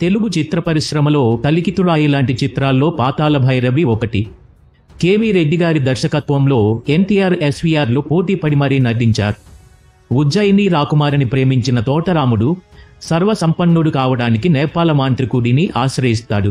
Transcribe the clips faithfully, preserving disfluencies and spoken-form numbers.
తెలుగు చిత్ర పరిశ్రమలో కలికితురాయి లాంటి చిత్రాల్లో పాతాళ భైరవి ఒకటి. కేవీ రెడ్డి గారి దర్శకత్వంలో ఎన్టీఆర్, ఎస్వీఆర్లు పోటీ పడి మరీ నటించారు. ఉజ్జయిని రాకుమారిని ప్రేమించిన తోటరాముడు సర్వసంపన్నుడు కావడానికి నేపాల మాంత్రికుడిని ఆశ్రయిస్తాడు.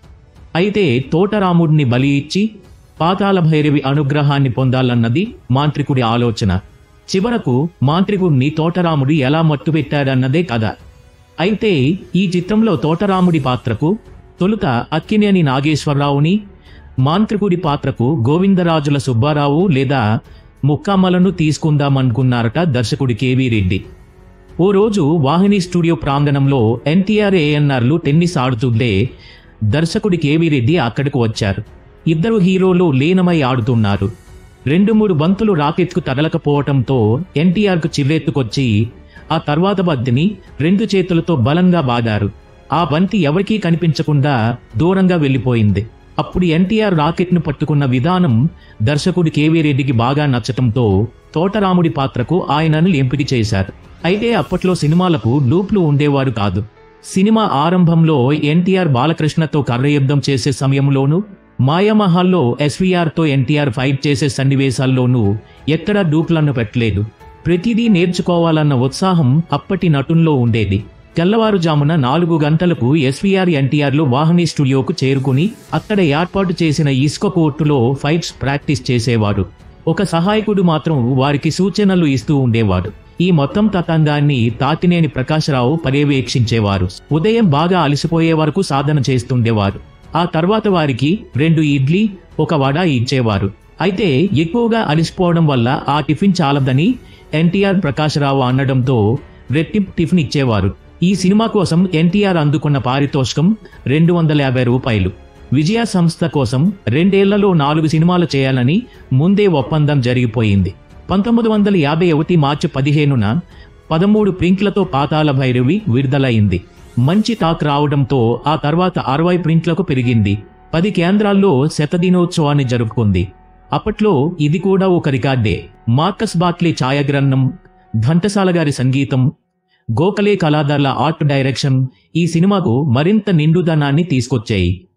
అయితే తోటరాముడిని బలి ఇచ్చి పాతాళ భైరవి అనుగ్రహాన్ని పొందాలన్నది మాంత్రికుడి ఆలోచన. చివరకు మాంత్రికుడిని తోటరాముడు ఎలా మట్టుపెట్టాడన్నదే కథ. అయితే ఈ చిత్రంలో తోటరాముడి పాత్రకు తొలుత అక్కినేని నాగేశ్వరరావుని, మాంత్రికుడి పాత్రకు గోవిందరాజుల సుబ్బారావు లేదా ముక్కామలను తీసుకుందామనుకున్నారట దర్శకుడి కేవీ రెడ్డి. ఓ రోజు వాహిని స్టూడియో ప్రాంగణంలో ఎన్టీఆర్, ఏఎన్ఆర్లు టెన్నిస్ ఆడుతుంటే దర్శకుడి కేవీ రెడ్డి అక్కడికి వచ్చారు. ఇద్దరు హీరోలు లీనమై ఆడుతున్నారు. రెండు మూడు బంతులు రాకెట్కు తగలకపోవటంతో ఎన్టీఆర్కు చిర్రెత్తుకొచ్చి ఆ తర్వాత బంతిని రెండు చేతులతో బలంగా బాదారు. ఆ బంతి ఎవరికీ కనిపించకుండా దూరంగా వెళ్ళిపోయింది. అప్పుడు ఎన్టీఆర్ రాకెట్ను పట్టుకున్న విధానం దర్శకుడి కేవీ రెడ్డికి బాగా నచ్చటంతో తోటరాముడి పాత్రకు ఆయనను ఎంపిక చేశారు. అయితే అప్పట్లో సినిమాలకు లూప్లు ఉండేవారు కాదు. సినిమా ఆరంభంలో ఎన్టీఆర్ బాలకృష్ణతో కర్రయుద్ధం చేసే సమయంలోనూ, మాయామహల్లో ఎస్వీఆర్తో ఎన్టీఆర్ ఫైట్ చేసే సన్నివేశాల్లోనూ ఎక్కడా డూప్లను పెట్టలేదు. ప్రతిదీ నేర్చుకోవాలన్న ఉత్సాహం అప్పటి నటుల్లో ఉండేది. తెల్లవారుజామున నాలుగు గంటలకు ఎస్వీఆర్, ఎన్టీఆర్లు వాహిని స్టూడియోకు చేరుకుని అక్కడ ఏర్పాటు చేసిన ఇసుక కోర్టులో ఫైట్స్ ప్రాక్టీస్ చేసేవాడు. ఒక సహాయకుడు మాత్రం వారికి సూచనలు ఇస్తూ ఉండేవాడు. ఈ మొత్తం తతంగాన్ని తాతినేని ప్రకాశరావు పర్యవేక్షించేవారు. ఉదయం బాగా అలసిపోయే వరకు సాధన చేస్తుండేవారు. ఆ తర్వాత వారికి రెండు ఇడ్లీ, ఒక వడ ఇచ్చేవారు. అయితే ఎక్కువగా అలసిపోవడం వల్ల ఆ టిఫిన్ చాలదని ఎన్టీఆర్, ప్రకాశరావు అనడంతో రెట్టింపు టిఫిన్ ఇచ్చేవారు. ఈ సినిమా కోసం ఎన్టీఆర్ అందుకున్న పారితోషికం రెండు వందల యాభై రూపాయలు. విజయ సంస్థ కోసం రెండేళ్లలో నాలుగు సినిమాలు చేయాలని ముందే ఒప్పందం జరిగిపోయింది. పంతొమ్మిది వందల యాభై ఒకటి మార్చి పదిహేనున పదమూడు ప్రింట్లతో పాతాళ భైరవి విడుదలైంది. మంచి టాక్ రావడంతో ఆ తర్వాత అరవై ప్రింట్లకు పెరిగింది. పది కేంద్రాల్లో శతదినోత్సవాన్ని జరుపుకుంది. అప్పట్లో ఇది కూడా ఒక రికార్డే. మార్కస్ బాట్లీ ఛాయాగ్రహణం, ఘంటసాల గారి సంగీతం, గోఖలే కళాదార్ల ఆర్ట్ డైరెక్షన్ ఈ సినిమాకు మరింత నిండుదనాన్ని తీసుకొచ్చాయి.